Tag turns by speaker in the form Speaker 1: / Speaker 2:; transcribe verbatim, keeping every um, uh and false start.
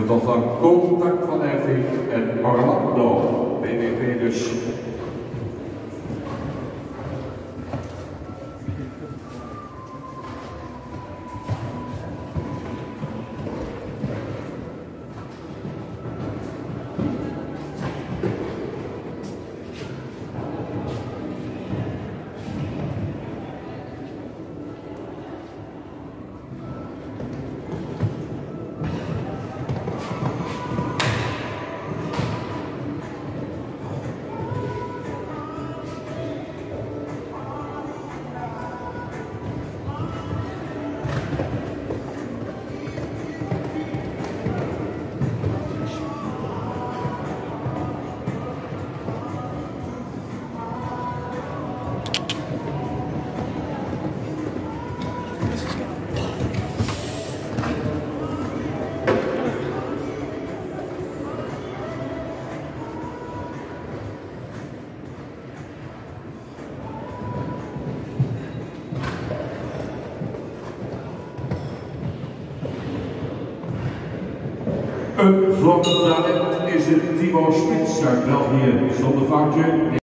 Speaker 1: tot dan contact van Erving en Orlando. B W P dus. Een vlotte talent is het Timo Spits uit België, zonder foutje.